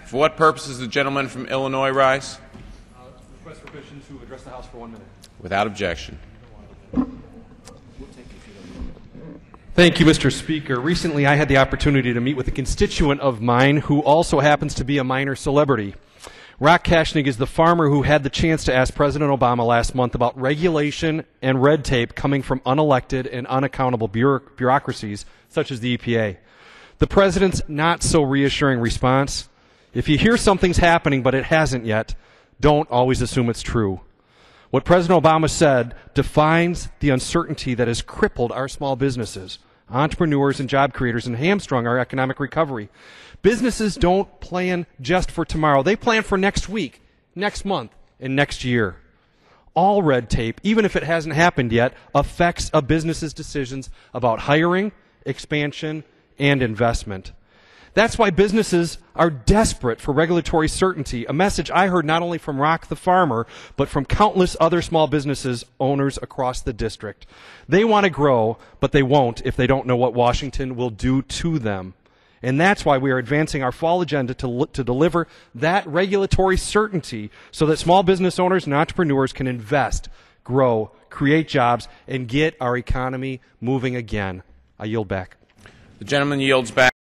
For what purpose does the gentleman from Illinois rise? Request for permission to address the House for 1 minute. Without objection. Thank you, Mr. Speaker. Recently, I had the opportunity to meet with a constituent of mine who also happens to be a minor celebrity. Rock Kashnig is the farmer who had the chance to ask President Obama last month about regulation and red tape coming from unelected and unaccountable bureaucracies such as the EPA. The president's not so reassuring response: if you hear something's happening but it hasn't yet, don't always assume it's true. What President Obama said defines the uncertainty that has crippled our small businesses, entrepreneurs and job creators, and hamstrung our economic recovery. Businesses don't plan just for tomorrow. They plan for next week, next month, and next year. All red tape, even if it hasn't happened yet, affects a business's decisions about hiring, expansion, and investment. That's why businesses are desperate for regulatory certainty, a message I heard not only from Rock the farmer, but from countless other small businesses owners across the district. They want to grow, but they won't if they don't know what Washington will do to them. And that's why we are advancing our fall agenda to deliver that regulatory certainty so that small business owners and entrepreneurs can invest, grow, create jobs, and get our economy moving again. I yield back. The gentleman yields back.